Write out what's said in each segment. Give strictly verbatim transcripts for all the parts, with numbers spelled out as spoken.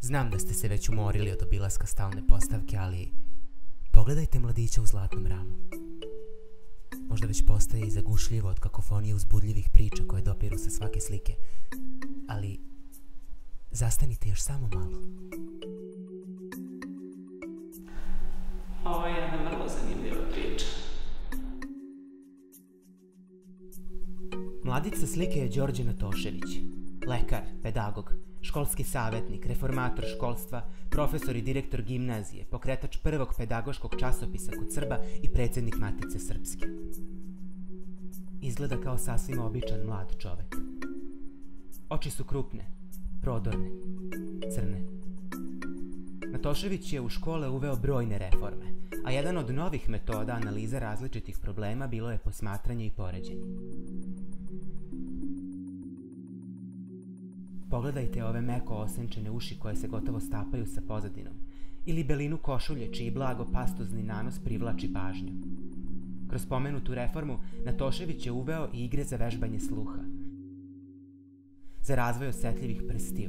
Znam da ste se već umorili od obilaska stalne postavke, ali pogledajte mladića u zlatnom ramu. Možda već postaje i zagušljivo od kakofonije uzbudljivih priča koje dopiru sa svake slike, ali zastanite još samo malo. Ovo je jedna vrlo zanimljiva priča. Mladić sa slike je Đorđe Natošević, lekar, pedagog, školski savjetnik, reformator školstva, profesor i direktor gimnazije, pokretač prvog pedagoškog časopisa kod Srba i predsjednik Matice Srpske. Izgleda kao sasvim običan mlad čovek. Oči su krupne, prodorne, crne. Natošević je u škole uveo brojne reforme, a jedan od novih metoda analize različitih problema bilo je posmatranje i poređenje. Pogledajte ove meko osenčene uši koje se gotovo stapaju sa pozadinom, ili belinu košulje čiji blago pastozni nanos privlači pažnju. Kroz pomenutu reformu Natošević je uveo i igre za vežbanje sluha, za razvoj osetljivih prstiju.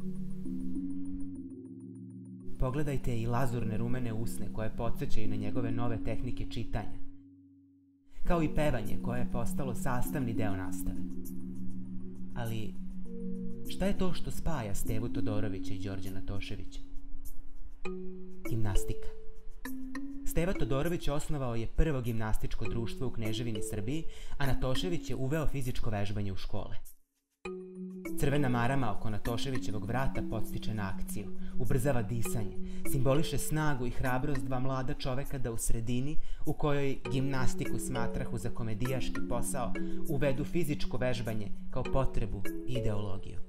Pogledajte i lazurne rumene usne koje podsjećaju na njegove nove tehnike čitanja, kao i pevanje koje je postalo sastavni deo nastave. Ali šta je to što spaja Stevu Todorovića i Đorđa Natoševića? Gimnastika. Steva Todorović osnovao je prvo gimnastičko društvo u Kneževini Srbiji, a Natošević je uveo fizičko vežbanje u škole. Crvena marama oko Natoševićevog vrata podstiče na akciju, ubrzava disanje, simboliše snagu i hrabrost dva mlada čoveka da u sredini, u kojoj gimnastiku smatrahu za komedijaški posao, uvedu fizičko vežbanje kao potrebu i ideologiju.